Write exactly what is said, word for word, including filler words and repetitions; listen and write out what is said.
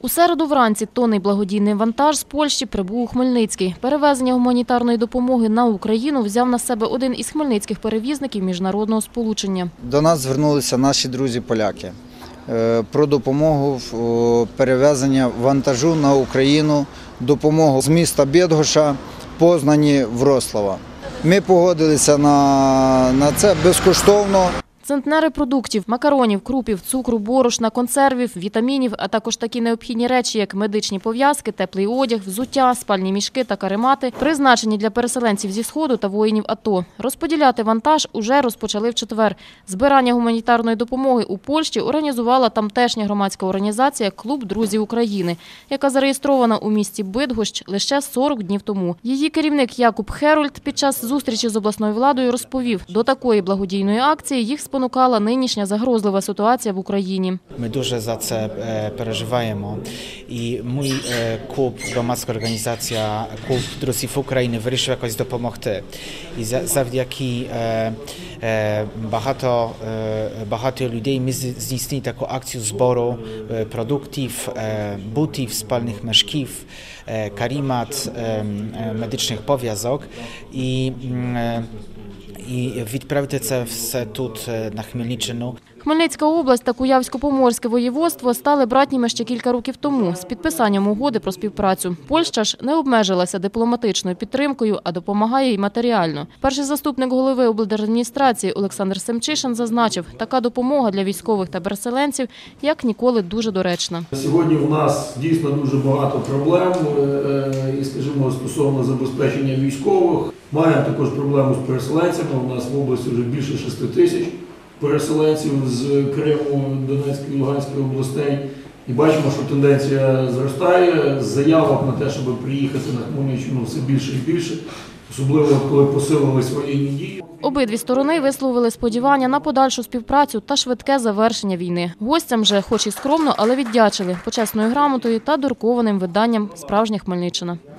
У середу вранці тонний благодійний вантаж з Польщі прибув у Хмельницький. Перевезення гуманітарної допомоги на Україну взяв на себе один із хмельницьких перевізників міжнародного сполучення. До нас звернулися наші друзі-поляки про допомогу в перевезенні вантажу на Україну, допомогу з міста Бєдгоша, Познані, Вроцлава. Ми погодилися на, на це безкоштовно. Центнери продуктів, макаронів, крупів, цукру, борошна, консервів, вітамінів, а також такі необхідні речі, як медичні пов'язки, теплий одяг, взуття, спальні мішки та каремати, призначені для переселенців зі Сходу та воїнів АТО. Розподіляти вантаж уже розпочали в четвер. Збирання гуманітарної допомоги у Польщі організувала тамтешня громадська організація «Клуб друзів України», яка зареєстрована у місті Бидгощ лише сорок днів тому. Її керівник Якуб Херольд під час зустрічі з обласною владою розповів, до такої благодійної акції їх спонукала нинішня загрозлива ситуація в Україні. Ми дуже за це переживаємо. І мій клуб, громадська організація «Клуб друзів України» вирішив якось допомогти. І завдяки багато, багато людей ми здійснили таку акцію збору продуктів, бутів, спальних мішків, каремат, медичних пов'язок. І і відправити це все тут, на Хмельниччину. Хмельницька область та Куявсько-Поморське воєводство стали братніми ще кілька років тому з підписанням угоди про співпрацю. Польща ж не обмежилася дипломатичною підтримкою, а допомагає й матеріально. Перший заступник голови облдержадміністрації Олександр Семчишин зазначив, така допомога для військових та переселенців як ніколи дуже доречна. Сьогодні в нас дійсно дуже багато проблем, і, скажімо, стосовно забезпечення військових. Маємо також проблему з переселенцями. У нас в області вже більше шести тисяч переселенців з Криму, Донецької, Луганської областей. І бачимо, що тенденція зростає. Заявок на те, щоб приїхати на Хмельниччину, все більше і більше. Особливо, коли посилились воєнні дії. Обидві сторони висловили сподівання на подальшу співпрацю та швидке завершення війни. Гостям же, хоч і скромно, але віддячили почесною грамотою та друкованим виданням «Справжня Хмельниччина».